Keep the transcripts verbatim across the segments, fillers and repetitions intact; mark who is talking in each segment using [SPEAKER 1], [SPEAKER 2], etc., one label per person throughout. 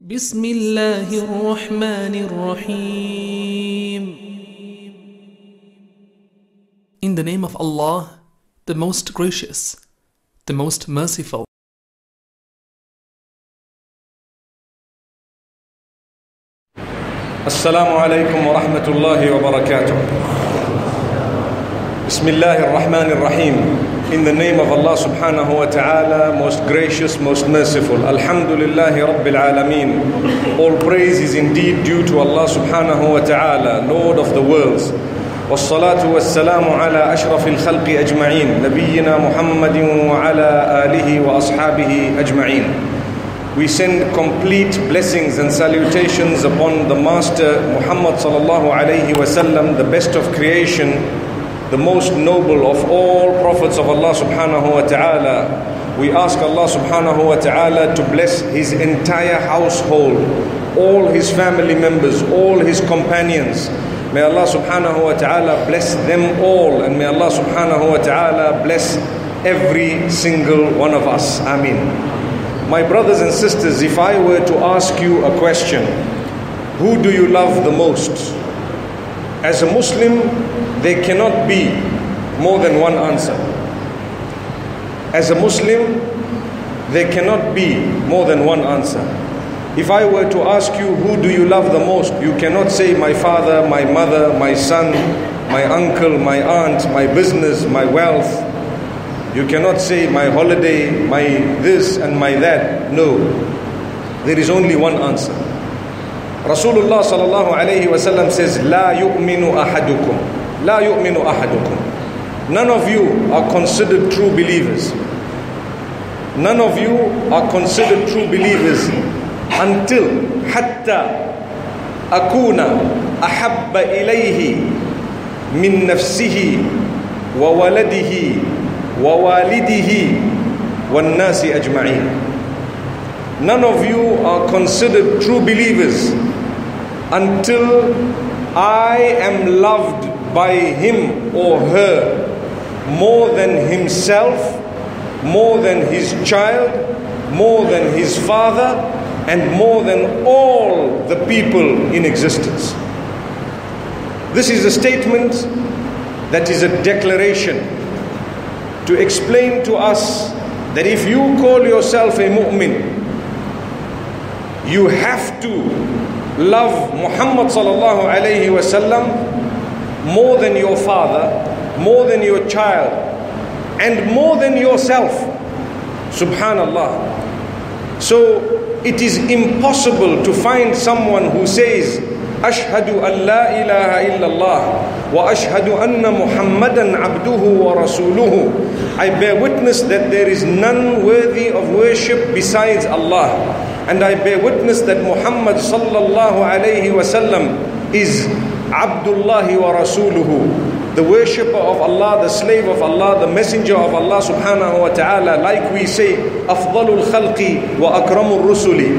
[SPEAKER 1] بسم الله الرحمن الرحيم. In the name of Allah, the most gracious, the most merciful.
[SPEAKER 2] السلام عليكم ورحمة الله وبركاته. بسم الله الرحمن الرحيم. In the name of Allah subhanahu wa ta'ala, most gracious, most merciful. Alhamdulillahi Rabbil Alameen. All praise is indeed due to Allah subhanahu wa ta'ala, Lord of the worlds. والصلاة والسلام على أشرف الخلق أجمعين نبينا محمد وعلى آله وأصحابه أجمعين. We send complete blessings and salutations upon the Master Muhammad sallallahu alayhi wa sallam, the best of creation, the most noble of all prophets of Allah subhanahu wa ta'ala. We ask Allah subhanahu wa ta'ala to bless his entire household, all his family members, all his companions. May Allah subhanahu wa ta'ala bless them all, and may Allah subhanahu wa ta'ala bless every single one of us. Ameen. My brothers and sisters, if I were to ask you a question, who do you love the most? As a Muslim, there cannot be more than one answer. As a Muslim, there cannot be more than one answer. If I were to ask you, who do you love the most? You cannot say my father, my mother, my son, my uncle, my aunt, my business, my wealth. You cannot say my holiday, my this and my that. No, there is only one answer. Rasulullah sallallahu alayhi wa sallam says, La yu'minu ahadukum. La yu'minu ahadukum. None of you are considered true believers. None of you are considered true believers until hatta akuna ahabba ilayhi min nafsihi wa waladihi wa walidihi wan nasi ajma'in. None of you are considered true believers until I am loved by him or her more than himself, more than his child, more than his father, and more than all the people in existence. This is a statement that is a declaration to explain to us that if you call yourself a mu'min, you have to love Muhammad sallallahu alayhi wa sallam more than your father, more than your child, and more than yourself. Subhanallah. So it is impossible to find someone who says Ashhadu an la ilaha illallah wa ashhadu anna Muhammadan abduhu wa rasuluhu. I bear witness that there is none worthy of worship besides Allah, and I bear witness that Muhammad sallallahu alayhi wa sallam is Abdullah wa rasuluhu, the worshipper of Allah, the slave of Allah, the messenger of Allah subhanahu wa ta'ala. Like we say, afdalul khalqi wa akramur rusuli.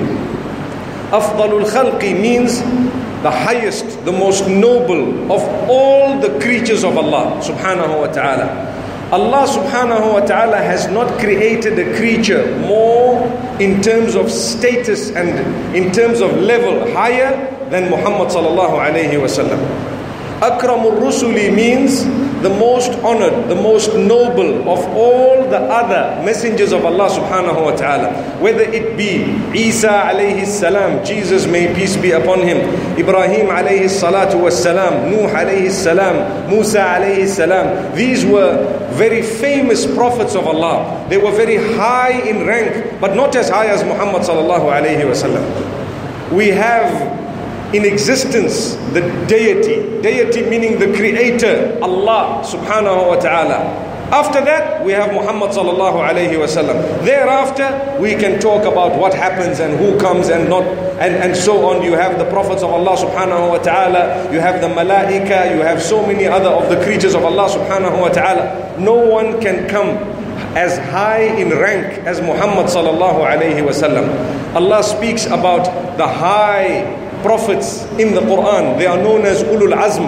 [SPEAKER 2] Afdalul khalqi means the highest, the most noble of all the creatures of Allah subhanahu wa ta'ala. Allah subhanahu wa ta'ala has not created a creature more in terms of status and in terms of level higher than Muhammad sallallahu alayhi wa sallam. Akramur Rusuli means the most honored, the most noble of all the other messengers of Allah subhanahu wa ta'ala. Whether it be Isa alayhi salam, Jesus may peace be upon him, Ibrahim alayhi salatu was salam, Nuh alayhi salam, Musa alayhi salam. These were very famous prophets of Allah. They were very high in rank, but not as high as Muhammad sallallahu alayhi wa sallam. We have in existence the deity, deity meaning the creator, Allah subhanahu wa ta'ala. After that, we have Muhammad sallallahu alayhi wa sallam. Thereafter, we can talk about what happens and who comes and not, and, and so on. You have the prophets of Allah subhanahu wa ta'ala, you have the malaika, you have so many other of the creatures of Allah subhanahu wa ta'ala. No one can come as high in rank as Muhammad sallallahu alayhi wa sallam. Allah speaks about the high prophets in the Quran. They are known as Ulul Azm.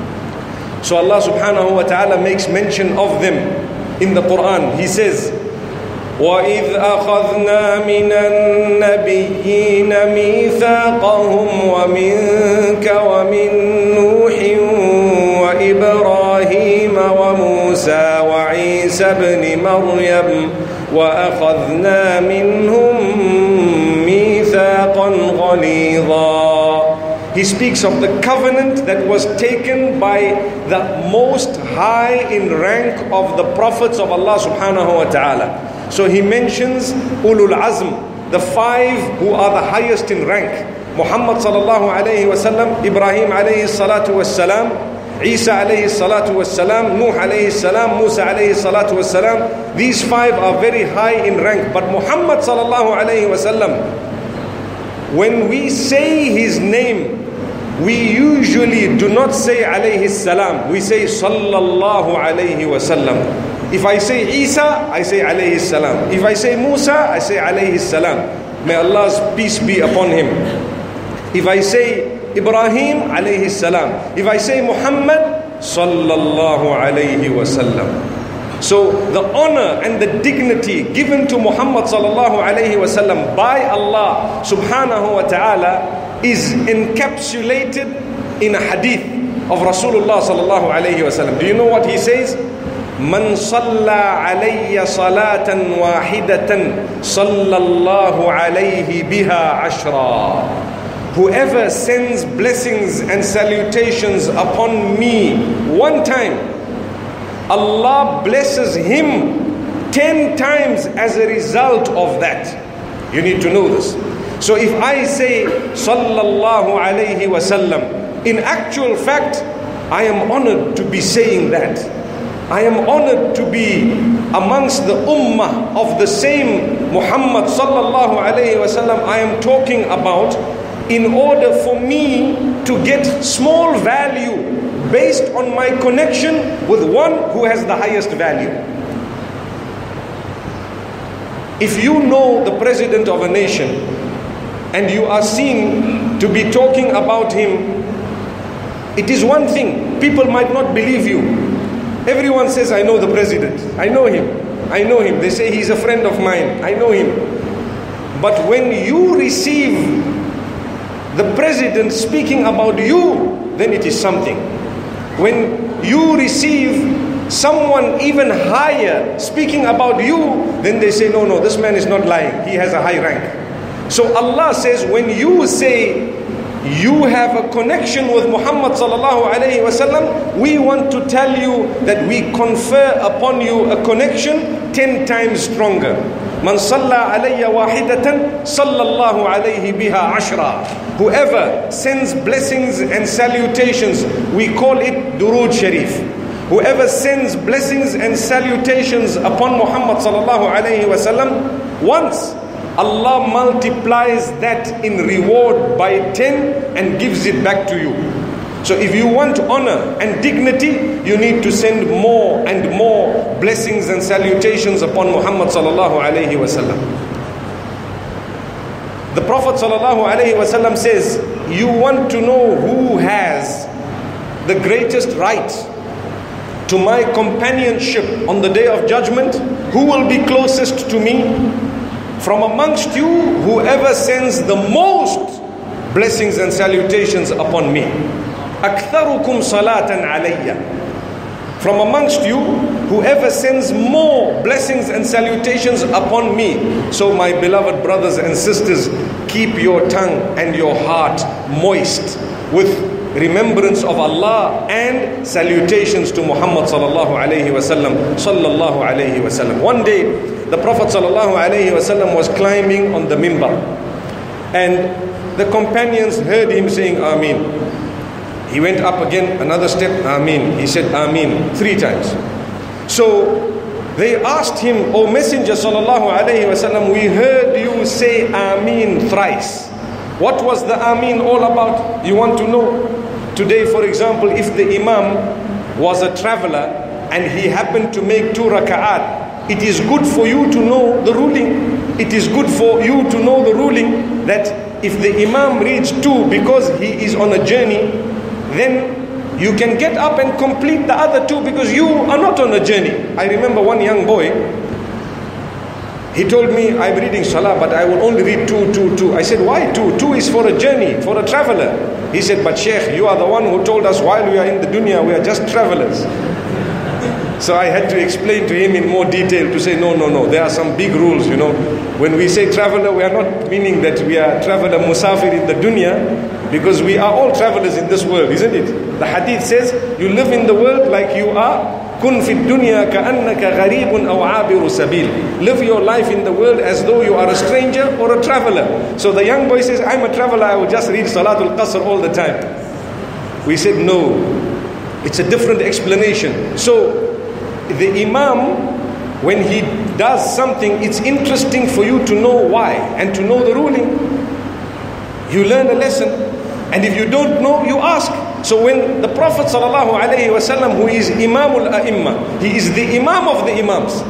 [SPEAKER 2] So Allah subhanahu wa ta'ala makes mention of them in the Quran. He says, وَإِذْ أَخَذْنَا مِنَ النَّبِيِّينَ مِيثَاقَهُمْ وَمِنْكَ وَمِنْ نُوحٍ وَإِبْرَاهِيمَ وَمُوسَى وَعِيسَى ابْنِ مَرْيَمَ وَأَخَذْنَا مِنْهُمْ مِيثَاقًا غَلِيظًا. He speaks of the covenant that was taken by the most high in rank of the prophets of Allah subhanahu wa ta'ala. So he mentions Ulul Azm, the five who are the highest in rank. Muhammad sallallahu alayhi wa sallam, Ibrahim alayhi salatu wa salam, Isa alayhi salatu wa salam, Nuh alayhi salam, Musa alayhi salatu wa salam. These five are very high in rank. But Muhammad sallallahu alayhi wa sallam, when we say his name, we usually do not say alayhi salam. We say sallallahu alayhi wa sallam. If I say Isa, I say alayhi salam. If I say Musa, I say alayhi salam. May Allah's peace be upon him. If I say Ibrahim, alayhi salam. If I say Muhammad, sallallahu alayhi wa sallam. So the honor and the dignity given to Muhammad sallallahu alayhi wa sallam by Allah subhanahu wa ta'ala is encapsulated in a hadith of Rasulullah sallallahu alayhi wa sallam. Do you know what he says? من صلى علي صلاة واحدة صلى الله عليه بها عشرا. Whoever sends blessings and salutations upon me one time, Allah blesses him ten times as a result of that. You need to know this. So if I say sallallahu alayhi wa sallam, in actual fact, I am honored to be saying that. I am honored to be amongst the ummah of the same Muhammad sallallahu alayhi wa sallam I am talking about, in order for me to get small value based on my connection with one who has the highest value. If you know the president of a nation and you are seen to be talking about him, it is one thing. People might not believe you. Everyone says, I know the president. I know him. I know him. They say he's a friend of mine. I know him. But when you receive the president speaking about you, then it is something. When you receive someone even higher speaking about you, then they say, no, no, this man is not lying. He has a high rank. So Allah says, when you say you have a connection with Muhammad sallallahu alayhi wa sallam, we want to tell you that we confer upon you a connection ten times stronger. Man salla alayya wahidatan sallallahu alayhi biha ashra. Whoever sends blessings and salutations, we call it Durood Sharif. Whoever sends blessings and salutations upon Muhammad sallallahu alayhi wa sallam once, Allah multiplies that in reward by ten and gives it back to you. So if you want honor and dignity, you need to send more and more blessings and salutations upon Muhammad sallallahu alayhi wa sallam. The Prophet sallallahu alayhi wa sallam says, you want to know who has the greatest right to my companionship on the day of judgment? Who will be closest to me? From amongst you, whoever sends the most blessings and salutations upon me. أَكْثَرُكُمْ صَلَاةً عَلَيَّ. From amongst you, whoever sends more blessings and salutations upon me. So my beloved brothers and sisters, keep your tongue and your heart moist with remembrance of Allah and salutations to Muhammad sallallahu alayhi wa sallam, sallallahu alayhi wa sallam. One day, the Prophet sallallahu alayhi wa sallam was climbing on the mimbar, and the companions heard him saying Ameen. He went up again, another step, Ameen. He said Ameen three times. So they asked him, O Messenger sallallahu alayhi wa sallam, we heard you say Ameen thrice. What was the Ameen all about? You want to know? Today, for example, if the Imam was a traveler and he happened to make two raka'at, it is good for you to know the ruling. It is good for you to know the ruling that if the Imam reads two because he is on a journey, then you can get up and complete the other two because you are not on a journey. I remember one young boy, He told me, I'm reading Salah, but I will only read two, two, two. I said, why two? Two is for a journey, for a traveler. He said, but Sheikh, you are the one who told us while we are in the dunya, we are just travelers. So I had to explain to him in more detail to say, no, no, no, there are some big rules, you know. When we say traveler, we are not meaning that we are traveler musafir in the dunya, because we are all travelers in this world, isn't it? The hadith says, you live in the world like you are kun fi dunya ka'annaka gharibun aw abiru sabil. Live your life in the world as though you are a stranger or a traveler. So the young boy says, I'm a traveler, I will just read Salatul Qasr all the time. We said, no, it's a different explanation. So the Imam, when he does something, it's interesting for you to know why and to know the ruling. You learn a lesson, and if you don't know, you ask. So when the Prophet sallallahu alaihi wasallam, who is Imamul A'imma, he is the Imam of the Imams,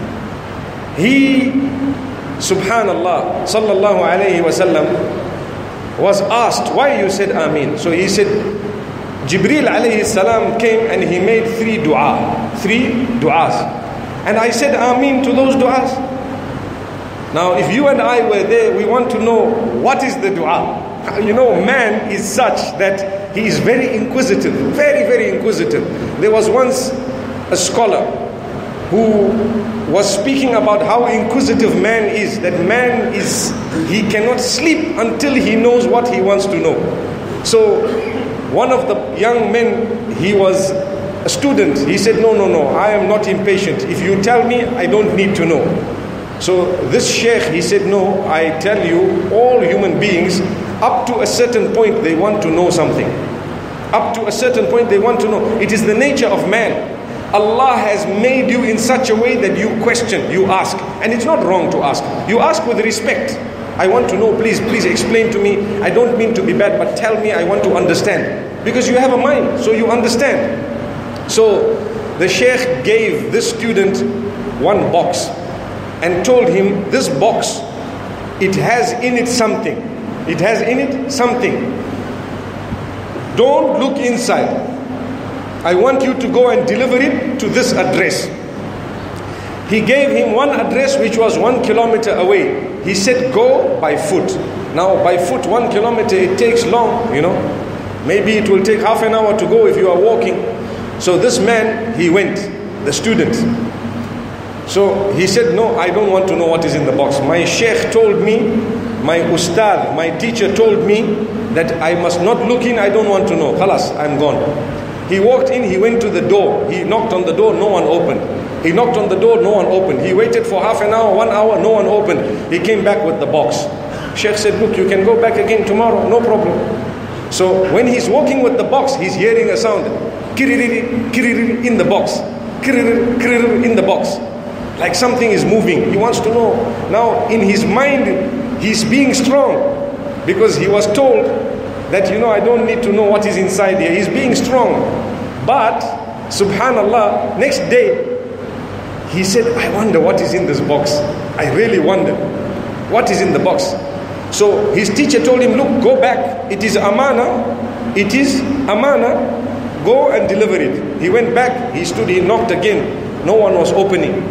[SPEAKER 2] he, subhanallah, sallallahu alaihi wasallam, was asked, why you said Ameen? So he said, Jibreel alayhi salam came and he made three dua, three du'as. And I said Ameen to those du'as. Now if you and I were there, we want to know what is the dua. You know, man is such that he is very inquisitive, very, very inquisitive. There was once a scholar who was speaking about how inquisitive man is, that man is, he cannot sleep until he knows what he wants to know. So one of the young men, he was a student, he said, no, no, no, I am not impatient. If you tell me, I don't need to know. So this sheikh, he said, no, I tell you, all human beings, up to a certain point, they want to know something. Up to a certain point, they want to know. It is the nature of man. Allah has made you in such a way that you question, you ask. And it's not wrong to ask. You ask with respect. I want to know, please, please explain to me. I don't mean to be bad, but tell me, I want to understand. Because you have a mind, so you understand. So the sheikh gave this student one box and told him, this box, it has in it something. It has in it something. Don't look inside. I want you to go and deliver it to this address. He gave him one address which was one kilometer away. He said, go by foot. Now by foot, one kilometer, it takes long, you know. Maybe it will take half an hour to go if you are walking. So this man, he went, the student. So he said, no, I don't want to know what is in the box. My sheikh told me, my ustad, my teacher told me that I must not look in, I don't want to know. Khalas, I'm gone. He walked in, he went to the door. He knocked on the door, no one opened. He knocked on the door, no one opened. He waited for half an hour, one hour, no one opened. He came back with the box. Sheikh said, look, you can go back again tomorrow, no problem. So when he's walking with the box, he's hearing a sound. Kiririri, kiririri, in the box. Kiririri, kiririri, in the box. Like something is moving. He wants to know. Now in his mind, he's being strong. Because he was told that, you know, I don't need to know what is inside here. He's being strong. But, subhanallah, next day, he said, I wonder what is in this box. I really wonder. What is in the box? So his teacher told him, look, go back. It is amana. It is amana. Go and deliver it. He went back. He stood. He knocked again. No one was opening.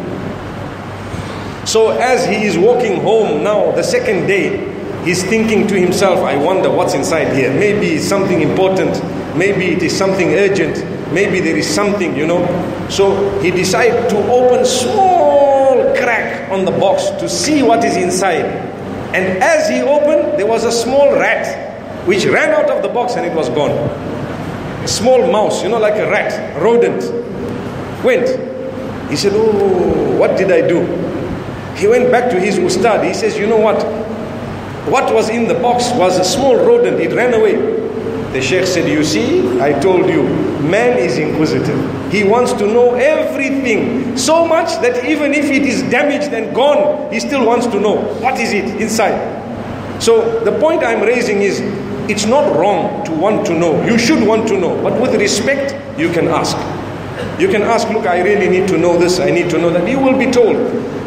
[SPEAKER 2] So as he is walking home now, the second day, he's thinking to himself, I wonder what's inside here. Maybe it's something important. Maybe it is something urgent. Maybe there is something, you know. So he decided to open small crack on the box to see what is inside. And as he opened, there was a small rat which ran out of the box and it was gone. A small mouse, you know, like a rat, rodent, went. He said, oh, what did I do? He went back to his ustad. He says, you know what? What was in the box was a small rodent. It ran away. The sheikh said, you see, I told you, man is inquisitive. He wants to know everything. So much that even if it is damaged and gone, he still wants to know. What is it inside? So the point I'm raising is, it's not wrong to want to know. You should want to know. But with respect, you can ask. You can ask, look, I really need to know this. I need to know that. You will be told.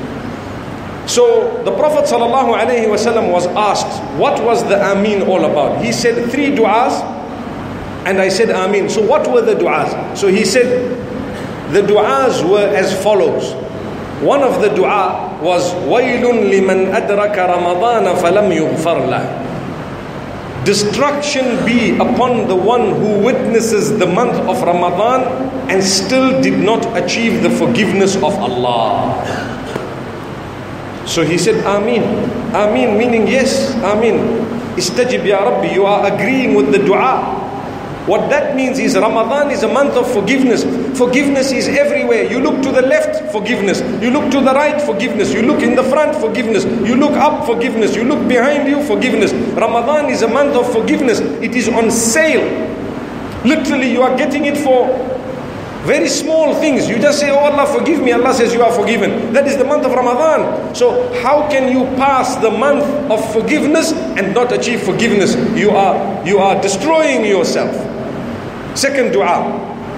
[SPEAKER 2] So the Prophet ﷺ was asked, what was the Ameen all about? He said three du'as, and I said Ameen. So what were the du'as? So he said, the du'as were as follows. One of the du'a was وَيْلٌ لِمَنْ أَدْرَكَ رَمَضَانَ فَلَمْ يُغْفَرْ لَهُ. Destruction be upon the one who witnesses the month of Ramadan and still did not achieve the forgiveness of Allah. So he said, Ameen. Ameen meaning yes, Ameen. Istajib ya Rabbi, you are agreeing with the dua. What that means is Ramadan is a month of forgiveness. Forgiveness is everywhere. You look to the left, forgiveness. You look to the right, forgiveness. You look in the front, forgiveness. You look up, forgiveness. You look behind you, forgiveness. Ramadan is a month of forgiveness. It is on sale. Literally, you are getting it for very small things. You just say, oh Allah, forgive me. Allah says you are forgiven. That is the month of Ramadan. So how can you pass the month of forgiveness and not achieve forgiveness? You are, you are destroying yourself. Second dua.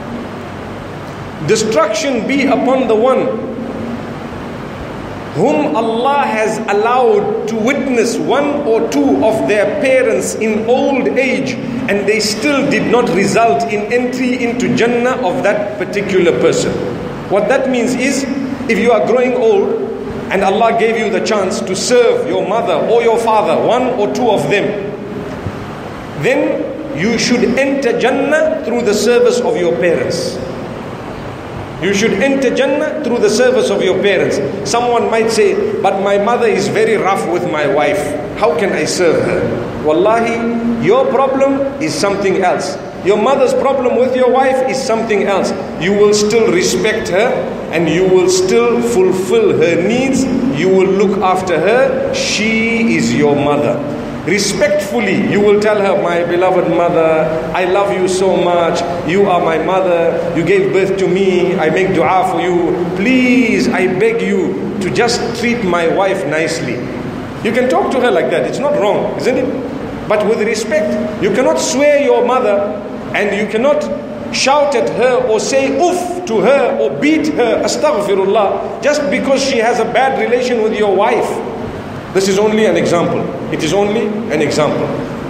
[SPEAKER 2] Destruction be upon the one whom Allah has allowed to witness one or two of their parents in old age and they still did not result in entry into Jannah of that particular person. What that means is, if you are growing old and Allah gave you the chance to serve your mother or your father, one or two of them, then you should enter Jannah through the service of your parents. You should enter Jannah through the service of your parents. Someone might say, but my mother is very rough with my wife. How can I serve her? Wallahi, your problem is something else. Your mother's problem with your wife is something else. You will still respect her and you will still fulfill her needs. You will look after her. She is your mother. Respectfully, you will tell her, my beloved mother, I love you so much. You are my mother. You gave birth to me. I make dua for you. Please, I beg you to just treat my wife nicely. You can talk to her like that. It's not wrong, isn't it? But with respect. You cannot swear your mother and you cannot shout at her or say oof to her or beat her, astaghfirullah, just because she has a bad relation with your wife. This is only an example. It is only an example.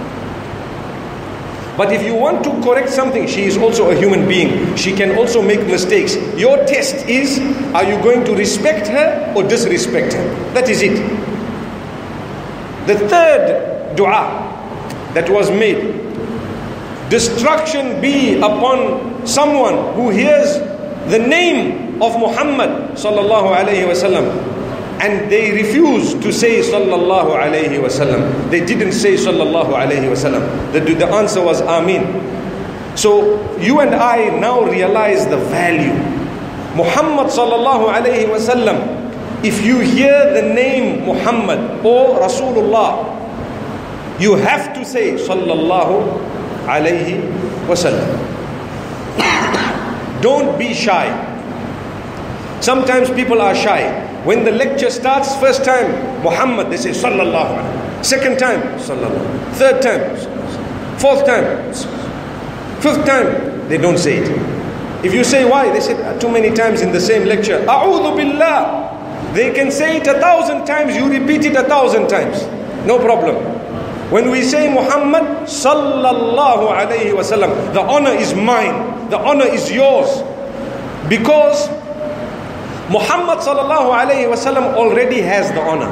[SPEAKER 2] But if you want to correct something, she is also a human being. She can also make mistakes. Your test is, are you going to respect her or disrespect her? That is it. The third dua that was made, destruction be upon someone who hears the name of Muhammad sallallahu alayhi wa sallam and they refuse to say sallallahu alayhi wa sallam. They didn't say sallallahu alayhi wa sallam. The, the answer was Ameen. So you and I now realize the value. Muhammad sallallahu alayhi wa sallam, if you hear the name Muhammad or Rasulullah, you have to say sallallahu alayhi wa sallam. Don't be shy. Sometimes people are shy. When the lecture starts, first time, Muhammad, they say sallallahu alayhi. Second time, sallallahu. Third time, fourth time, fifth time, they don't say it. If you say why, they say too many times in the same lecture. A'udhu billah. They can say it a thousand times, you repeat it a thousand times. No problem. When we say Muhammad sallallahu alayhi wa sallam, the honor is mine, the honor is yours. Because Muhammad sallallahu alayhi wa sallam already has the honor.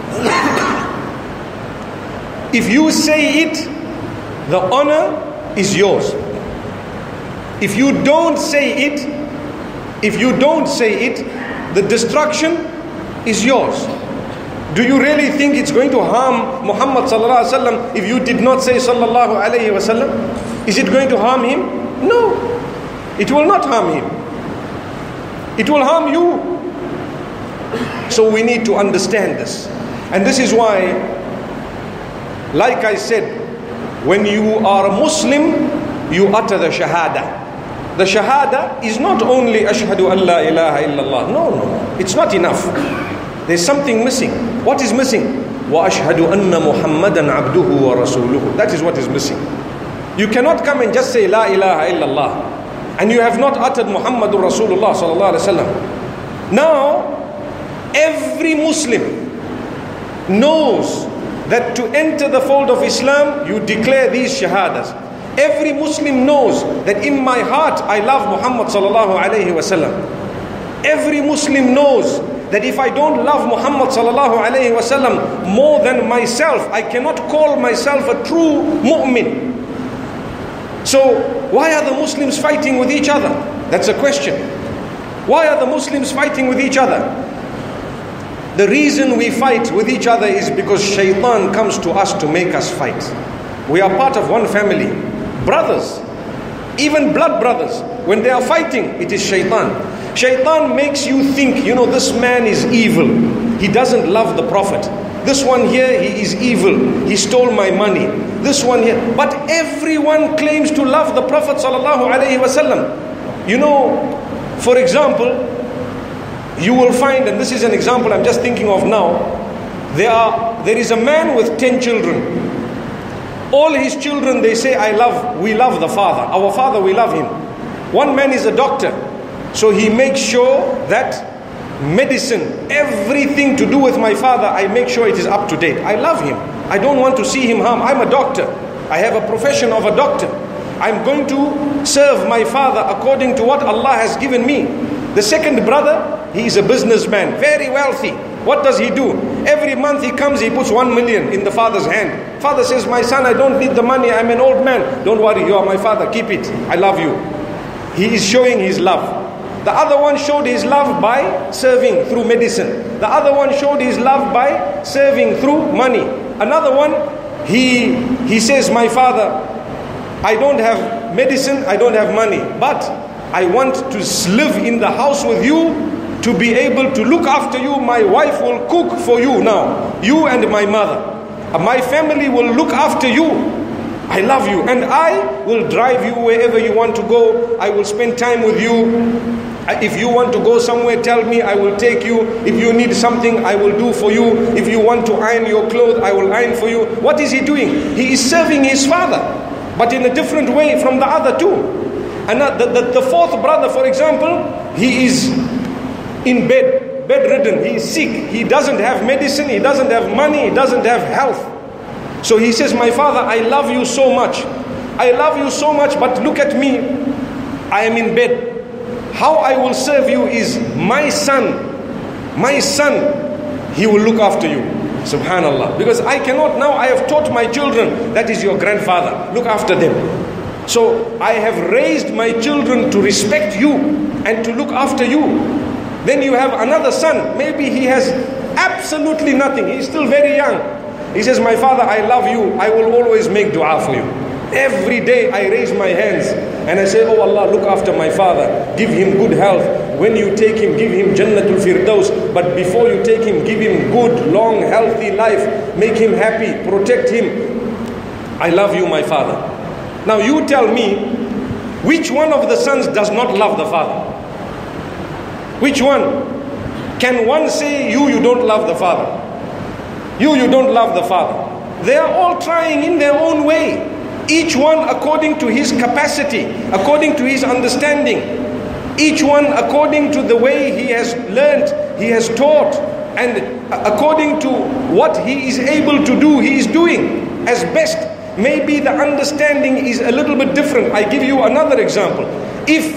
[SPEAKER 2] If you say it, the honor is yours. If you don't say it, if you don't say it, the destruction is yours. Do you really think it's going to harm Muhammad sallallahu alayhi wa sallam if you did not say sallallahu alayhi wa sallam? Is it going to harm him? No. It will not harm him. It will harm you. So we need to understand this. And this is why, like I said, when you are a Muslim, you utter the Shahada. The Shahada is not only Ashhadu an la ilaha illallah. No, no, it's not enough. There's something missing. What is missing? Wa ashhadu anna Muhammadan abduhu wa rasuluhu. That is what is missing. You cannot come and just say La ilaha illallah and you have not uttered Muhammadur Rasulullah sallallahu alaihi wasallam. Now, every Muslim knows that to enter the fold of Islam, you declare these shahadas. Every Muslim knows that in my heart I love Muhammad sallallahu alaihi wasallam. Every Muslim knows that if I don't love Muhammad sallallahu alayhi wasallam more than myself, I cannot call myself a true mu'min. So why are the Muslims fighting with each other? That's a question. Why are the Muslims fighting with each other? The reason we fight with each other is because shaitan comes to us to make us fight. We are part of one family, brothers, even blood brothers. When they are fighting, it is shaitan. Shaitan makes you think, you know, this man is evil. He doesn't love the Prophet. This one here, he is evil. He stole my money. This one here. But everyone claims to love the Prophet sallallahu alaihi wasallam. You know, for example, you will find, and this is an example I'm just thinking of now, there are there is a man with ten children. All his children, they say, I love, we love the father. Our father, we love him. One man is a doctor. So he makes sure that medicine, everything to do with my father, I make sure it is up to date. I love him. I don't want to see him harm. I'm a doctor. I have a profession of a doctor. I'm going to serve my father according to what Allah has given me. The second brother, he is a businessman, very wealthy. What does he do? Every month he comes, he puts one million in the father's hand. Father says, my son, I don't need the money. I'm an old man. Don't worry, you are my father. Keep it. I love you. He is showing his love. The other one showed his love by serving through medicine. The other one showed his love by serving through money. Another one, he, he says, my father, I don't have medicine, I don't have money, but I want to live in the house with you, to be able to look after you. My wife will cook for you now, you and my mother. My family will look after you. I love you, and I will drive you wherever you want to go. I will spend time with you. If you want to go somewhere, tell me, I will take you. If you need something, I will do for you. If you want to iron your clothes, I will iron for you. What is he doing? He is serving his father, but in a different way from the other two. And the, the, the fourth brother, for example, he is in bed, bedridden. He is sick. He doesn't have medicine. He doesn't have money. He doesn't have health. So he says, my father, I love you so much. I love you so much, but look at me. I am in bed. How I will serve you is my son. My son, he will look after you. Subhanallah. Because I cannot now, I have taught my children, that is your grandfather. Look after them. So I have raised my children to respect you and to look after you. Then you have another son. Maybe he has absolutely nothing. He is still very young. He says, my father, I love you. I will always make dua for you. Every day I raise my hands and I say, oh Allah, look after my father. Give him good health. When you take him, give him Jannatul Firdaus. But before you take him, give him good, long, healthy life. Make him happy. Protect him. I love you, my father. Now you tell me, which one of the sons does not love the father? Which one? Can one say, you, you don't love the father? You, you don't love the father. They are all trying in their own way. Each one according to his capacity, according to his understanding. Each one according to the way he has learned, he has taught. And according to what he is able to do, he is doing as best. Maybe the understanding is a little bit different. I give you another example. If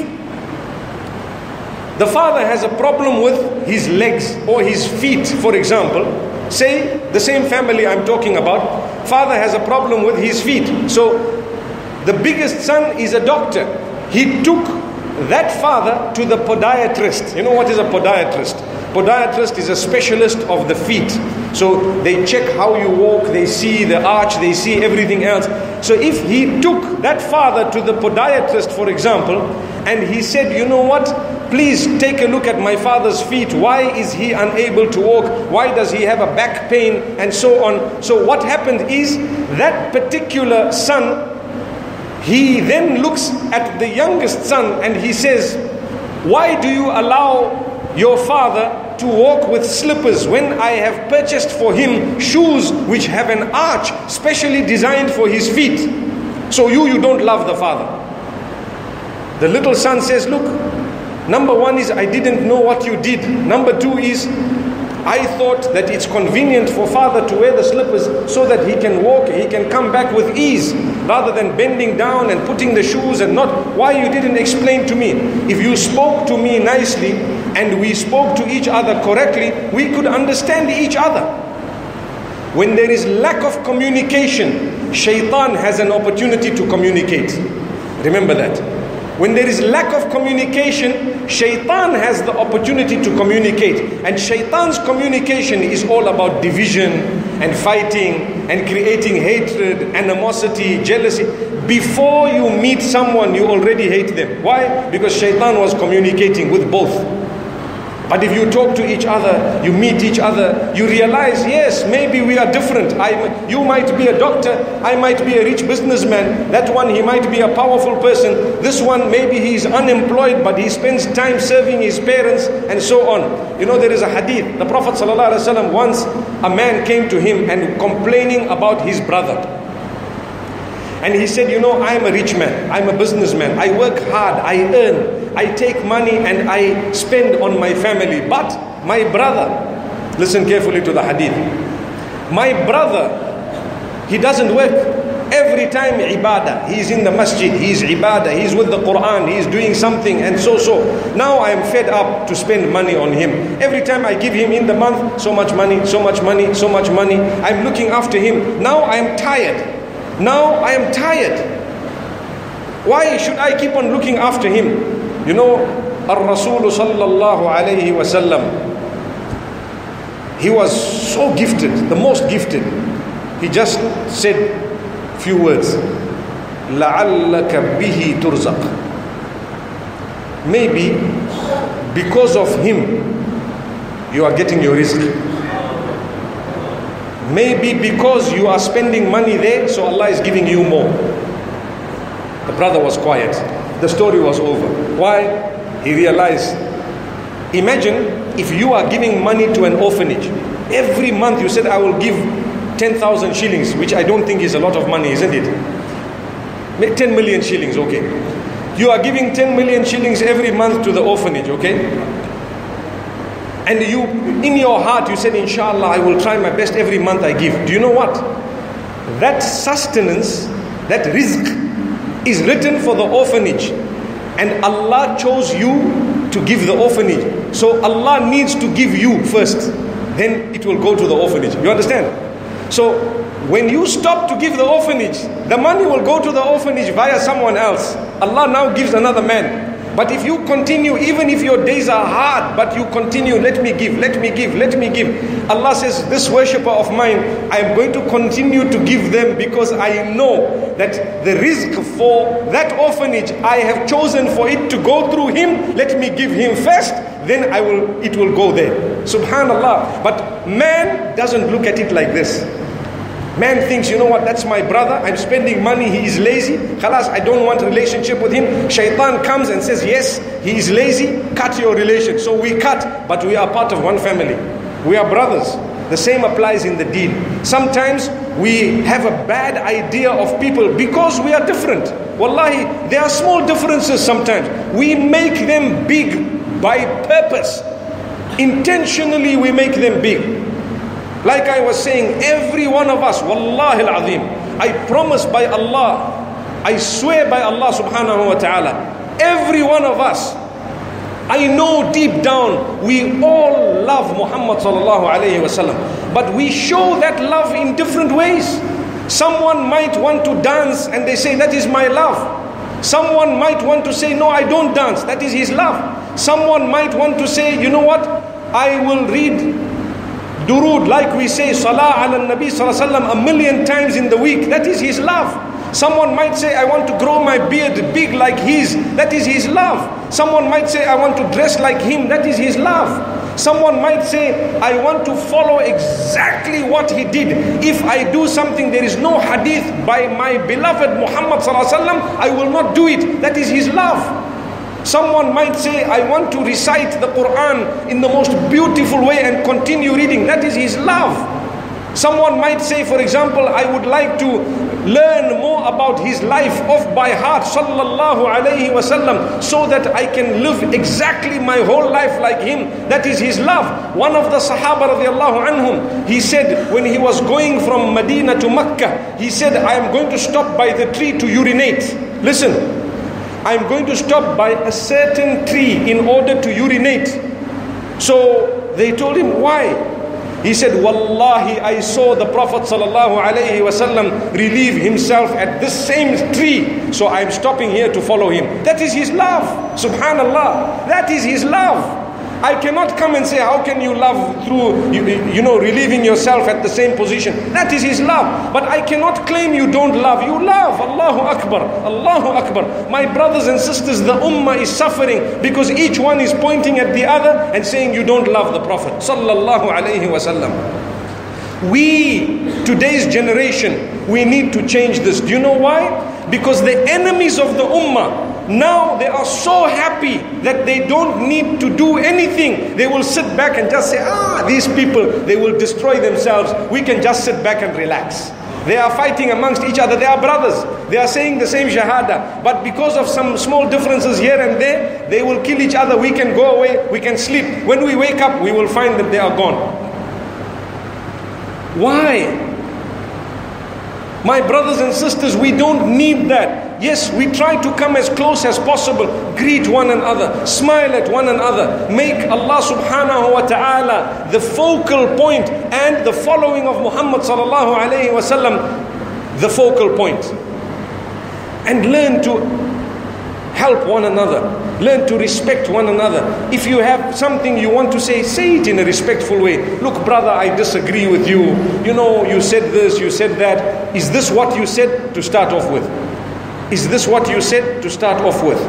[SPEAKER 2] the father has a problem with his legs or his feet, for example, say the same family I'm talking about, father has a problem with his feet. So the biggest son is a doctor. He took that father to the podiatrist. You know what is a podiatrist? Podiatrist is a specialist of the feet. So they check how you walk, they see the arch, they see everything else. So if he took that father to the podiatrist, for example, and he said, you know what, please take a look at my father's feet. Why is he unable to walk? Why does he have a back pain? And so on. So what happened is, that particular son, he then looks at the youngest son and he says, why do you allow your father to walk with slippers when I have purchased for him shoes which have an arch specially designed for his feet? So you, you don't love the father. The little son says, look, number one is I didn't know what you did. Number two is I thought that it's convenient for father to wear the slippers so that he can walk, he can come back with ease, rather than bending down and putting the shoes and not. Why you didn't explain to me? If you spoke to me nicely, and we spoke to each other correctly, we could understand each other. When there is lack of communication, shaitan has an opportunity to communicate. Remember that. When there is lack of communication, shaitan has the opportunity to communicate. And shaitan's communication is all about division and fighting and creating hatred, animosity, jealousy. Before you meet someone, you already hate them. Why? Because shaitan was communicating with both. But if you talk to each other, you meet each other, you realize, yes, maybe we are different. I, you might be a doctor, I might be a rich businessman. That one, he might be a powerful person. This one, maybe he's unemployed, but he spends time serving his parents and so on. You know, there is a hadith. The Prophet ﷺ, once a man came to him and complaining about his brother. And he said, you know, I am a rich man, I'm a businessman, I work hard, I earn, I take money and I spend on my family. But my brother, listen carefully to the hadith. My brother, he doesn't work. Every time ibadah, he's in the masjid, he's ibadah, he's with the Quran, he's doing something and so so. Now I am fed up to spend money on him. Every time I give him in the month, so much money, so much money, so much money. I'm looking after him. Now I am tired. Now I am tired. Why should I keep on looking after him? You know, Ar-Rasul sallallahu alayhi wa sallam, he was so gifted, the most gifted. He just said few words. لَعَلَّكَ بِهِ تُرْزَقْ. Maybe because of him, you are getting your rizq. Maybe because you are spending money there, so Allah is giving you more. The brother was quiet. The story was over. Why? He realized, imagine if you are giving money to an orphanage. Every month you said, I will give ten thousand shillings, which I don't think is a lot of money, isn't it? ten million shillings, okay. You are giving ten million shillings every month to the orphanage, okay? And you, in your heart, you said, inshallah, I will try my best every month I give. Do you know what? That sustenance, that rizq, is written for the orphanage. And Allah chose you to give the orphanage. So Allah needs to give you first. Then it will go to the orphanage. You understand? So when you stop to give the orphanage, the money will go to the orphanage via someone else. Allah now gives another man. But if you continue, even if your days are hard, but you continue, let me give, let me give, let me give. Allah says, this worshipper of mine, I am going to continue to give them because I know that the rizq for that orphanage, I have chosen for it to go through him. Let me give him first, then I will, it will go there. Subhanallah. But man doesn't look at it like this. Man thinks, you know what, that's my brother, I'm spending money, he is lazy, khalas, I don't want a relationship with him. Shaitan comes and says, yes, he is lazy, cut your relation. So we cut, but we are part of one family. We are brothers. The same applies in the deen. Sometimes we have a bad idea of people because we are different. Wallahi, there are small differences sometimes. We make them big by purpose. Intentionally we make them big. Like I was saying, every one of us, wallahi al-azim, I promise by Allah, I swear by Allah subhanahu wa ta'ala, every one of us, I know deep down, we all love Muhammad sallallahu alayhi wa sallam. But we show that love in different ways. Someone might want to dance and they say, that is my love. Someone might want to say, no, I don't dance. That is his love. Someone might want to say, you know what, I will read Durood, like we say, Salah ala Nabi sallallahu alayhi wa sallam a million times in the week. That is his love. Someone might say, I want to grow my beard big like his. That is his love. Someone might say, I want to dress like him. That is his love. Someone might say, I want to follow exactly what he did. If I do something, there is no hadith by my beloved Muhammad sallallahu alayhi wa sallam, I will not do it. That is his love. Someone might say, I want to recite the Quran in the most beautiful way and continue reading. That is his love. Someone might say, for example, I would like to learn more about his life off by heart, sallallahu alayhi wasallam, so that I can live exactly my whole life like him. That is his love. One of the Sahaba radiallahu anhum, he said when he was going from Medina to Mecca, he said, I am going to stop by the tree to urinate. Listen, I am going to stop by a certain tree in order to urinate. So they told him, why? He said, Wallahi, I saw the Prophet sallallahu alaihi wasallam relieve himself at this same tree, so I'm stopping here to follow him. That is his love. Subhanallah. That is his love. I cannot come and say, how can you love through, you, you know, relieving yourself at the same position? That is his love. But I cannot claim you don't love. You love. Allahu Akbar. Allahu Akbar. My brothers and sisters, the ummah is suffering because each one is pointing at the other and saying you don't love the Prophet sallallahu alaihi wasallam. We, today's generation, we need to change this. Do you know why? Because the enemies of the ummah, now they are so happy that they don't need to do anything. They will sit back and just say, ah, these people, they will destroy themselves. We can just sit back and relax. They are fighting amongst each other. They are brothers. They are saying the same shahada. But because of some small differences here and there, they will kill each other. We can go away. We can sleep. When we wake up, we will find that they are gone. Why? My brothers and sisters, we don't need that. Yes, we try to come as close as possible, greet one another, smile at one another, make Allah subhanahu wa ta'ala the focal point and the following of Muhammad sallallahu alayhi wa sallam the focal point. And learn to help one another, learn to respect one another. If you have something you want to say, say it in a respectful way. Look, brother, I disagree with you. You know, you said this, you said that. Is this what you said to start off with? Is this what you said to start off with?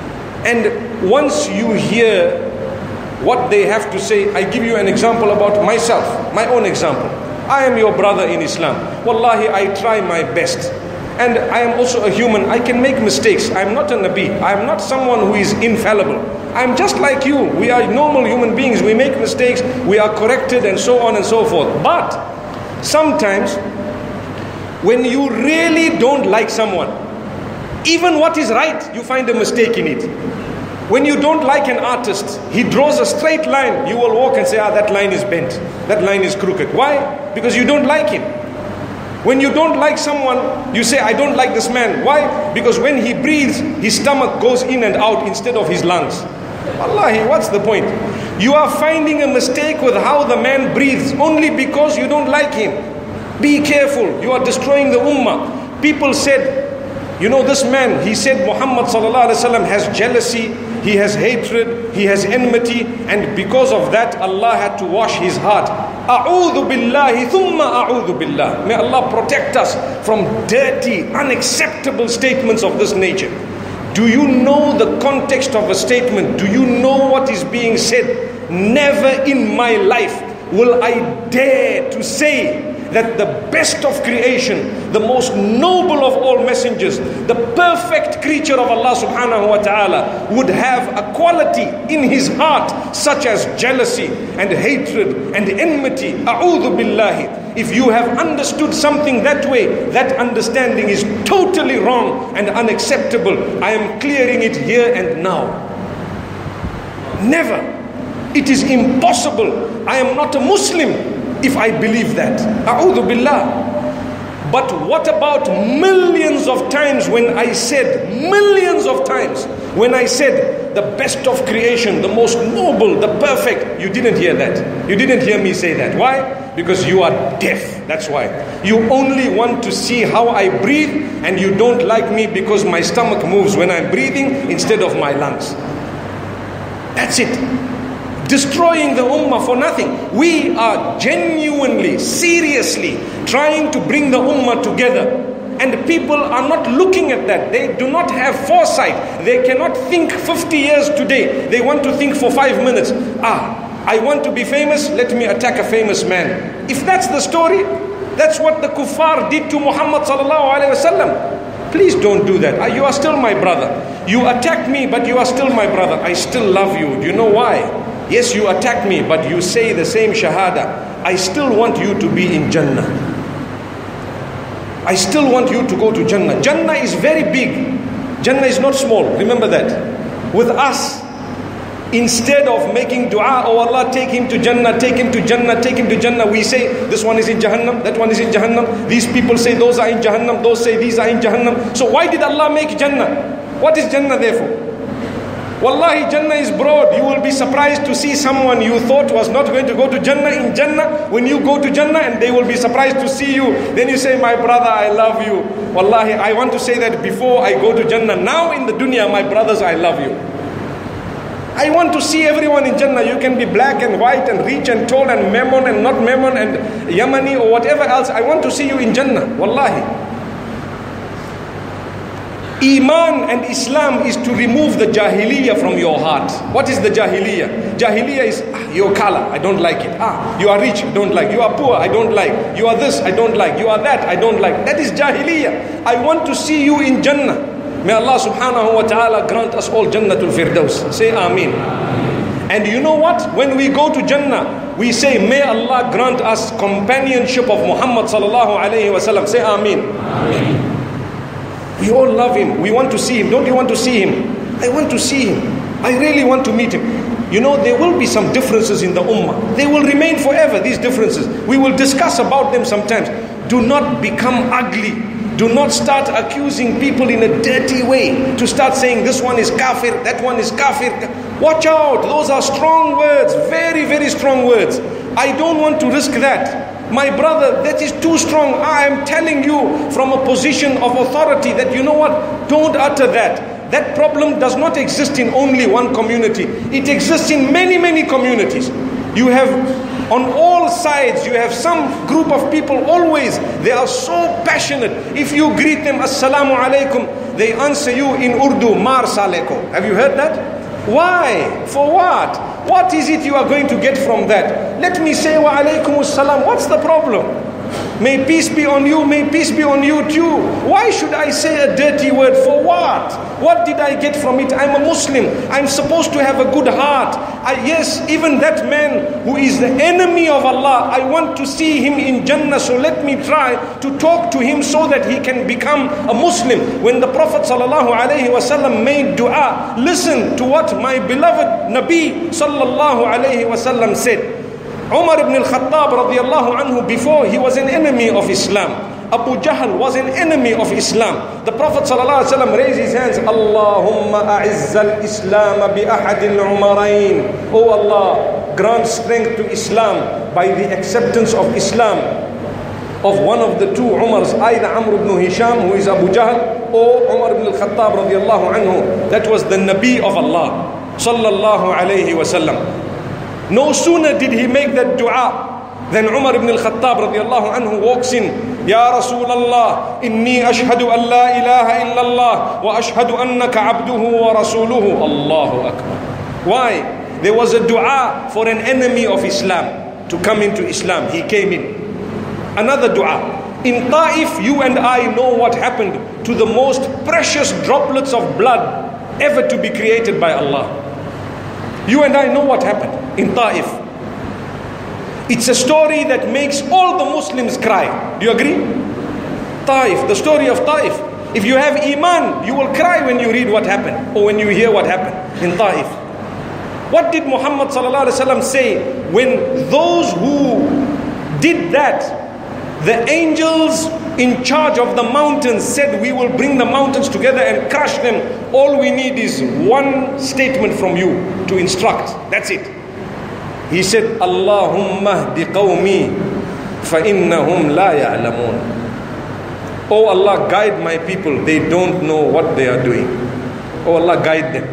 [SPEAKER 2] And once you hear what they have to say, I give you an example about myself, my own example. I am your brother in Islam. Wallahi, I try my best. And I am also a human. I can make mistakes. I am not a Nabi. I am not someone who is infallible. I am just like you. We are normal human beings. We make mistakes. We are corrected and so on and so forth. But sometimes when you really don't like someone, even what is right, you find a mistake in it. When you don't like an artist, he draws a straight line, you will walk and say, ah, that line is bent. That line is crooked. Why? Because you don't like him. When you don't like someone, you say, I don't like this man. Why? Because when he breathes, his stomach goes in and out instead of his lungs. Wallahi, what's the point? You are finding a mistake with how the man breathes only because you don't like him. Be careful. You are destroying the ummah. People said, you know, this man, he said Muhammad sallallahu alaihi wasallam has jealousy, he has hatred, he has enmity, and because of that Allah had to wash his heart. A'udhu billahi thumma a'udhu billah. May Allah protect us from dirty, unacceptable statements of this nature. Do you know the context of a statement? Do you know what is being said? Never in my life will I dare to say that the best of creation, the most noble of all messengers, the perfect creature of Allah subhanahu wa ta'ala would have a quality in his heart such as jealousy and hatred and enmity. A'udhu billahi. If you have understood something that way, that understanding is totally wrong and unacceptable. I am clearing it here and now. Never. It is impossible. I am not a Muslim if I believe that. A'udhu billah. But what about millions of times when I said, millions of times when I said the best of creation, the most noble, the perfect, you didn't hear that. You didn't hear me say that. Why? Because you are deaf. That's why. You only want to see how I breathe, and you don't like me because my stomach moves when I'm breathing instead of my lungs. That's it. Destroying the ummah for nothing. We are genuinely, seriously trying to bring the ummah together. And people are not looking at that. They do not have foresight. They cannot think fifty years today. They want to think for five minutes. Ah, I want to be famous, let me attack a famous man. If that's the story, that's what the kuffar did to Muhammad sallallahu alaihi wasallam. Please don't do that. You are still my brother. You attack me, but you are still my brother. I still love you. Do you know why? Yes, you attack me, but you say the same shahada. I still want you to be in Jannah. I still want you to go to Jannah. Jannah is very big. Jannah is not small. Remember that. With us, instead of making dua, oh Allah, take him to Jannah, take him to Jannah, take him to Jannah, we say, this one is in Jahannam, that one is in Jahannam. These people say those are in Jahannam, those say these are in Jahannam. So why did Allah make Jannah? What is Jannah there for? Wallahi, Jannah is broad. You will be surprised to see someone you thought was not going to go to Jannah in Jannah. When you go to Jannah, and they will be surprised to see you. Then you say, my brother, I love you. Wallahi, I want to say that before I go to Jannah. Now in the dunya, my brothers, I love you. I want to see everyone in Jannah. You can be black and white and rich and tall and Memon and not Memon and Yamani or whatever else. I want to see you in Jannah. Wallahi. Iman and Islam is to remove the Jahiliyyah from your heart. What is the Jahiliyyah? Jahiliyyah is, ah, your color, I don't like it. Ah, you are rich, I don't like. You are poor, I don't like. You are this, I don't like. You are that, I don't like. That is Jahiliyyah. I want to see you in Jannah. May Allah subhanahu wa ta'ala grant us all Jannatul Firdaus. Say Ameen. And you know what? When we go to Jannah, we say, may Allah grant us companionship of Muhammad sallallahu alayhi wa sallam. Say Ameen. Ameen. We all love him. We want to see him. Don't you want to see him? I want to see him. I really want to meet him. You know, there will be some differences in the ummah. They will remain forever, these differences. We will discuss about them sometimes. Do not become ugly. Do not start accusing people in a dirty way. To start saying this one is kafir, that one is kafir. Watch out. Those are strong words. Very, very strong words. I don't want to risk that. My brother, that is too strong. I am telling you from a position of authority that, you know what, don't utter that. That problem does not exist in only one community. It exists in many, many communities. You have, on all sides, you have some group of people always, they are so passionate. If you greet them, Assalamu alaikum, they answer you in Urdu, Mar Saleko. Have you heard that? Why? For what? What is it you are going to get from that? Let me say wa alaykum assalam. What's the problem? May peace be on you, may peace be on you too. Why should I say a dirty word? For what? What did I get from it? I'm a Muslim. I'm supposed to have a good heart. I, yes, even that man who is the enemy of Allah, I want to see him in Jannah. So let me try to talk to him so that he can become a Muslim. When the Prophet sallallahu alaihi wasallam made dua, listen to what my beloved Nabi sallallahu alaihi wasallam said. Umar ibn al-Khattab radiyallahu anhu, before he was an enemy of Islam. Abu Jahl was an enemy of Islam. The Prophet sallallahu alaihi wasallam raised his hands, Allahumma a'izz al-Islam bi ahad al-umarain. Oh Allah, grant strength to Islam by the acceptance of Islam of one of the two Umars, either Amr ibn Hisham, who is Abu Jahl, or Umar ibn al-Khattab radiyallahu anhu. That was the Nabi of Allah sallallahu alayhi wasallam. No sooner did he make that dua than Umar ibn al-Khattab radiyallahu anhu walks in. Ya Rasulallah, inni ashhadu an la ilaha illallah wa ashhadu annaka abduhu wa rasuluhu. Allahu Akbar. Why? There was a dua for an enemy of Islam to come into Islam. He came in. Another dua. In Taif, you and I know what happened to the most precious droplets of blood ever to be created by Allah. You and I know what happened in Taif. It's a story that makes all the Muslims cry. Do you agree? Taif, the story of Taif. If you have Iman, you will cry when you read what happened or when you hear what happened in Taif. What did Muhammad sallallahu alaihi wasallam say when those who did that, the angels in charge of the mountains said, we will bring the mountains together and crush them. All we need is one statement from you to instruct. That's it. He said, Allahumma hdi qawmi fa innahum la ya'lamun. Oh Allah, guide my people. They don't know what they are doing. Oh Allah, guide them.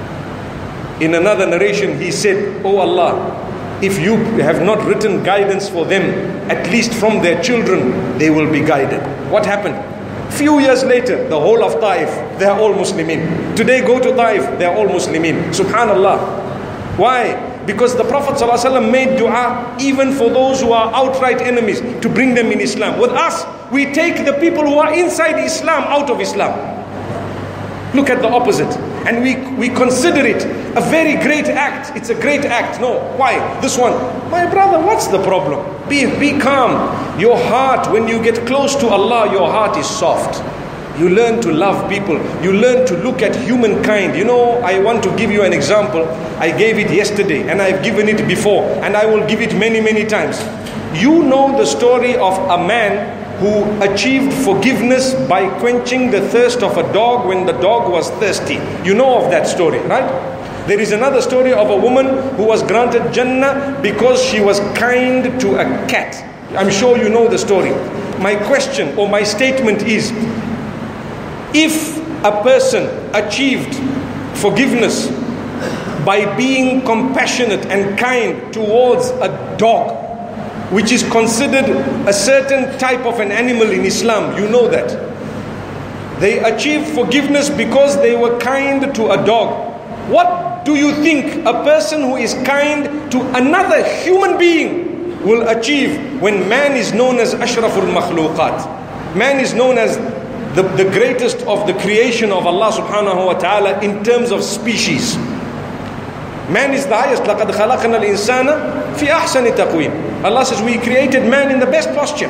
[SPEAKER 2] In another narration, he said, oh Allah, if you have not written guidance for them, at least from their children, they will be guided. What happened? Few years later, the whole of Taif, they are all Muslimin. Today, go to Taif, they are all Muslimin. Subhanallah. Why? Because the Prophet ﷺ made dua even for those who are outright enemies to bring them in Islam. With us, we take the people who are inside Islam out of Islam. Look at the opposite. And we, we consider it a very great act. It's a great act. No. Why? This one. My brother, what's the problem? Be, be calm. Your heart, when you get close to Allah, your heart is soft. You learn to love people. You learn to look at humankind. You know, I want to give you an example. I gave it yesterday and I've given it before. And I will give it many, many times. You know the story of a man who achieved forgiveness by quenching the thirst of a dog when the dog was thirsty. You know of that story, right? There is another story of a woman who was granted Jannah because she was kind to a cat. I'm sure you know the story. My question or my statement is, if a person achieved forgiveness by being compassionate and kind towards a dog, which is considered a certain type of an animal in Islam, you know that. They achieved forgiveness because they were kind to a dog. What do you think a person who is kind to another human being will achieve when man is known as Ashraful Makhluqat? Man is known as the, the greatest of the creation of Allah subhanahu wa ta'ala in terms of species. Man is the highest. لَقَدْ خَلَقْنَا الْإِنسَانَ فِي أَحْسَنِ تَقْوِيمٍ. Allah says we created man in the best posture.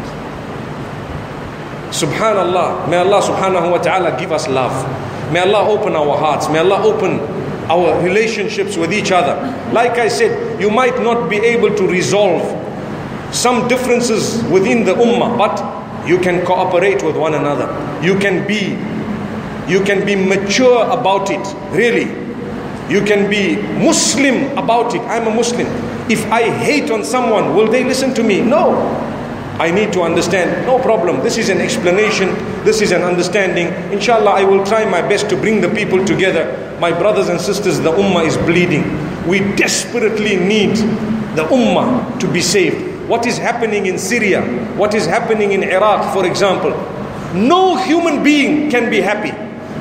[SPEAKER 2] Subhanallah. May Allah subhanahu wa ta'ala give us love. May Allah open our hearts. May Allah open our relationships with each other. Like I said, you might not be able to resolve some differences within the ummah, but you can cooperate with one another. You can be, you can be mature about it. Really. You can be Muslim about it. I'm a Muslim. If I hate on someone, will they listen to me? No. I need to understand. No problem. This is an explanation. This is an understanding. Inshallah, I will try my best to bring the people together. My brothers and sisters, the ummah is bleeding. We desperately need the ummah to be saved. What is happening in Syria? What is happening in Iraq, for example? No human being can be happy.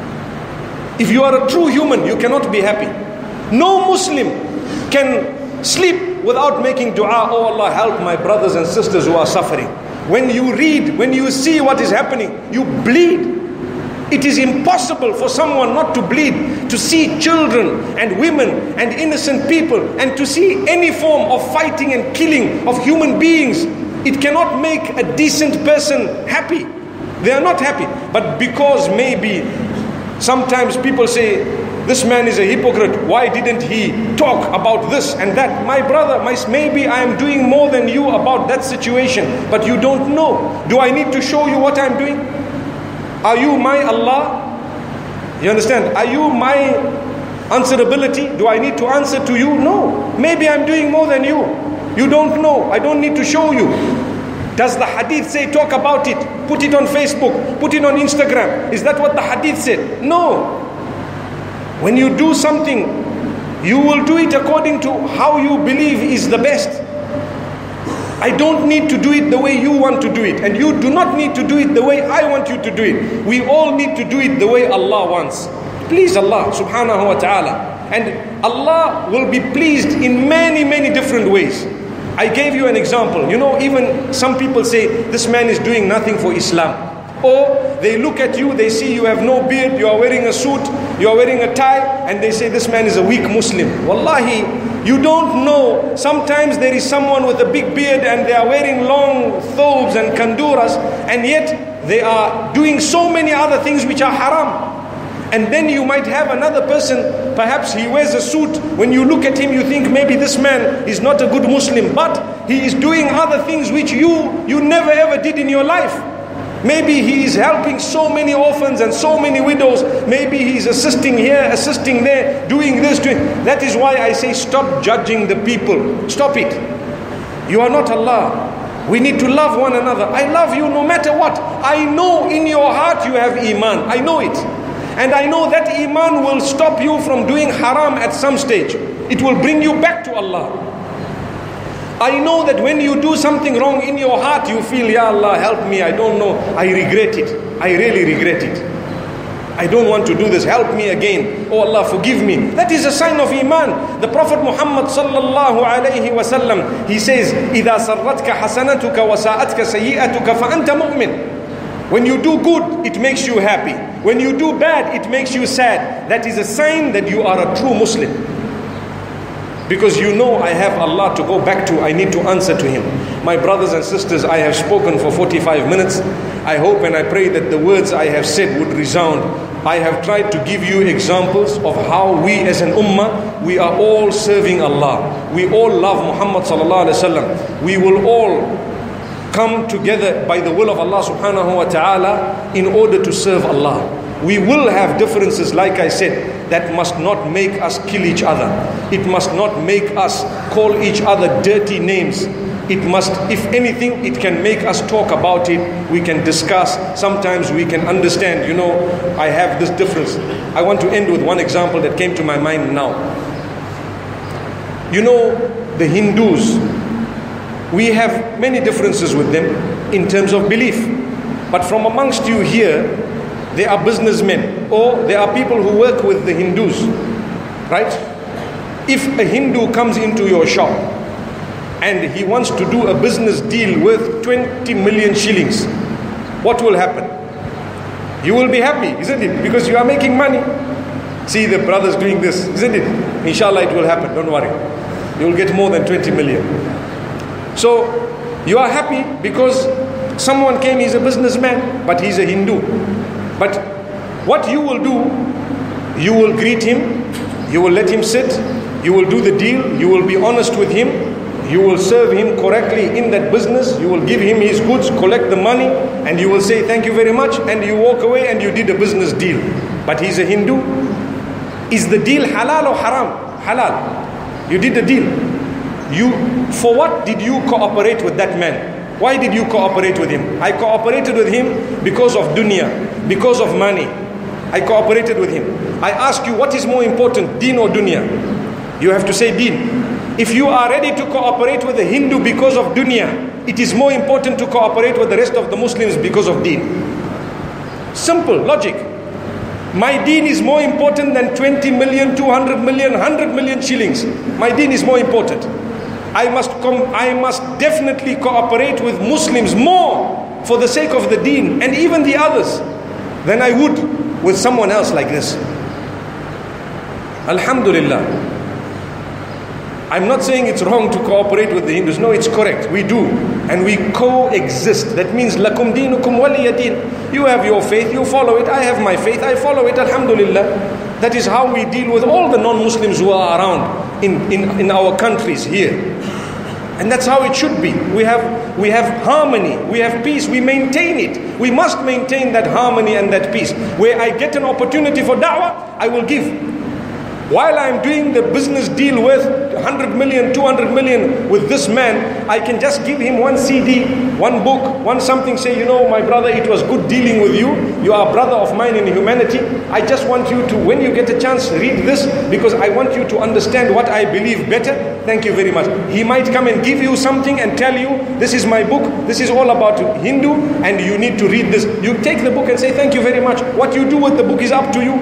[SPEAKER 2] If you are a true human, you cannot be happy. No Muslim can sleep without making dua. Oh Allah, help my brothers and sisters who are suffering. When you read, when you see what is happening, you bleed. It is impossible for someone not to bleed, to see children and women and innocent people, and to see any form of fighting and killing of human beings. It cannot make a decent person happy. They are not happy. But because maybe sometimes people say, this man is a hypocrite. Why didn't he talk about this and that? My brother, my, maybe I am doing more than you about that situation, but you don't know. Do I need to show you what I'm doing? Are you my Allah? You understand? Are you my answerability? Do I need to answer to you? No. Maybe I'm doing more than you. You don't know. I don't need to show you. Does the hadith say talk about it? Put it on Facebook. Put it on Instagram. Is that what the hadith said? No. When you do something, you will do it according to how you believe is the best. I don't need to do it the way you want to do it, and you do not need to do it the way I want you to do it. We all need to do it the way Allah wants. Please Allah subhanahu wa ta'ala. And Allah will be pleased in many, many different ways. I gave you an example. You know, even some people say, this man is doing nothing for Islam. Or they look at you, they see you have no beard, you are wearing a suit, you are wearing a tie, and they say this man is a weak Muslim. Wallahi, you don't know. Sometimes there is someone with a big beard and they are wearing long thobes and kanduras, and yet they are doing so many other things which are haram. And then you might have another person, perhaps he wears a suit. When you look at him, you think maybe this man is not a good Muslim, but he is doing other things which you, you never ever did in your life. Maybe he is helping so many orphans and so many widows. Maybe he is assisting here, assisting there, doing this, doing... That is why I say stop judging the people. Stop it. You are not Allah. We need to love one another. I love you no matter what. I know in your heart you have Iman. I know it. And I know that Iman will stop you from doing haram at some stage. It will bring you back to Allah. I know that when you do something wrong in your heart, you feel, Ya Allah, help me, I don't know, I regret it. I really regret it. I don't want to do this, help me again. Oh Allah, forgive me. That is a sign of Iman. The Prophet Muhammad sallallahu alayhi wa sallam, he says, إِذَا سَرَّتْكَ حَسَنَتُكَ وَسَاءَتْكَ سَيِّئَتُكَ فَأَنْتَ مُؤْمِنٌ. When you do good, it makes you happy. When you do bad, it makes you sad. That is a sign that you are a true Muslim. Because you know I have Allah to go back to, I need to answer to Him. My brothers and sisters, I have spoken for forty-five minutes. I hope and I pray that the words I have said would resound. I have tried to give you examples of how we as an ummah, we are all serving Allah. We all love Muhammad sallallahu alaihi wasallam. We will all come together by the will of Allah subhanahu wa ta'ala in order to serve Allah. We will have differences, like I said, that must not make us kill each other. It must not make us call each other dirty names. It must, if anything, it can make us talk about it. We can discuss. Sometimes we can understand, you know, I have this difference. I want to end with one example that came to my mind now. You know, the Hindus, we have many differences with them in terms of belief. But from amongst you here, there are businessmen or there are people who work with the Hindus, right? If a Hindu comes into your shop and he wants to do a business deal worth twenty million shillings, what will happen? You will be happy, isn't it? Because you are making money. See the brothers doing this, isn't it? Inshallah it will happen, don't worry. You will get more than twenty million. So you are happy because someone came, he's a businessman, but he's a Hindu. But what you will do, you will greet him, you will let him sit, you will do the deal, you will be honest with him, you will serve him correctly in that business, you will give him his goods, collect the money, and you will say thank you very much, and you walk away and you did a business deal. But he's a Hindu. Is the deal halal or haram? Halal. You did the deal. You, for what did you cooperate with that man? Why did you cooperate with him? I cooperated with him because of dunya, because of money. I cooperated with him. I ask you, what is more important, deen or dunya? You have to say deen. If you are ready to cooperate with a Hindu because of dunya, it is more important to cooperate with the rest of the Muslims because of deen. Simple logic. My deen is more important than twenty million, two hundred million, one hundred million shillings. My deen is more important. I must come, I must definitely cooperate with Muslims more for the sake of the deen and even the others than I would with someone else like this. Alhamdulillah. I'm not saying it's wrong to cooperate with the Hindus. No, it's correct. We do. And we coexist. That means lakum dinukum waliya din. You have your faith, you follow it. I have my faith, I follow it. Alhamdulillah. That is how we deal with all the non-Muslims who are around in, in, in our countries here. And that's how it should be. We have, we have harmony, we have peace, we maintain it. We must maintain that harmony and that peace. Where I get an opportunity for da'wah, I will give. While I'm doing the business deal worth one hundred million, two hundred million with this man, I can just give him one C D, one book, one something, say, you know, my brother, it was good dealing with you. You are a brother of mine in humanity. I just want you to, when you get a chance, read this because I want you to understand what I believe better. Thank you very much. He might come and give you something and tell you, this is my book, this is all about Hindu, and you need to read this. You take the book and say, thank you very much. What you do with the book is up to you.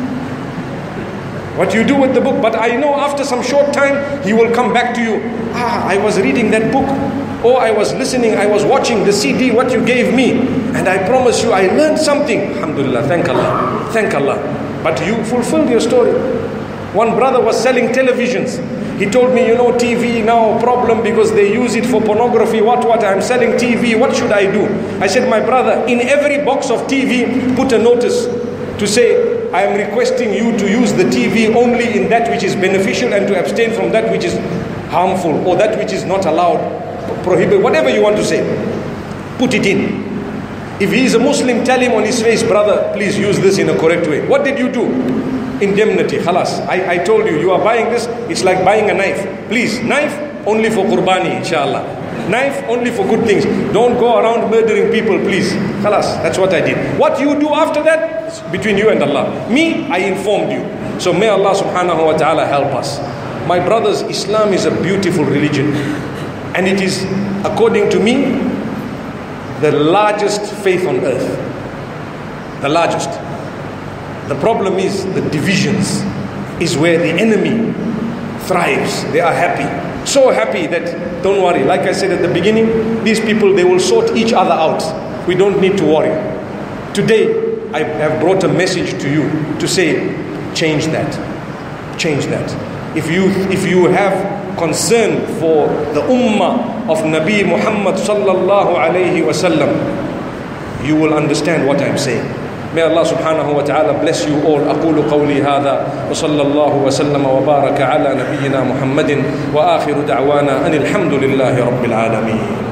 [SPEAKER 2] What you do with the book, but I know after some short time, he will come back to you. Ah, I was reading that book, or I was listening, I was watching the C D, what you gave me, and I promise you, I learned something. Alhamdulillah, thank Allah, thank Allah. But you fulfilled your story. One brother was selling televisions. He told me, you know, T V now a problem because they use it for pornography, what, what, I'm selling T V, what should I do? I said, my brother, in every box of T V, put a notice to say, I am requesting you to use the T V only in that which is beneficial and to abstain from that which is harmful or that which is not allowed, prohibited, whatever you want to say. Put it in. If he is a Muslim, tell him on his face, brother, please use this in a correct way. What did you do? Indemnity, khalas. I, I told you, you are buying this, it's like buying a knife. Please, knife only for qurbani, inshallah. Knife only for good things. Don't go around murdering people, please. Khalas, that's what I did. What you do after that, it's between you and Allah. Me, I informed you. So may Allah subhanahu wa ta'ala help us. My brothers, Islam is a beautiful religion. And it is, according to me, the largest faith on earth. The largest. The problem is the divisions is where the enemy thrives. They are happy. So happy that, don't worry, like I said at the beginning, these people, they will sort each other out. We don't need to worry. Today, I have brought a message to you to say, change that. Change that. If you, if you have concern for the ummah of Nabi Muhammad sallallahu alayhi wa sallam, you will understand what I'm saying. May Allah subhanahu wa ta'ala bless you all. أقول قولي هذا وصلى الله وسلم وبارك على نبينا محمد وآخر دعوانا أن الحمد لله رب العالمين.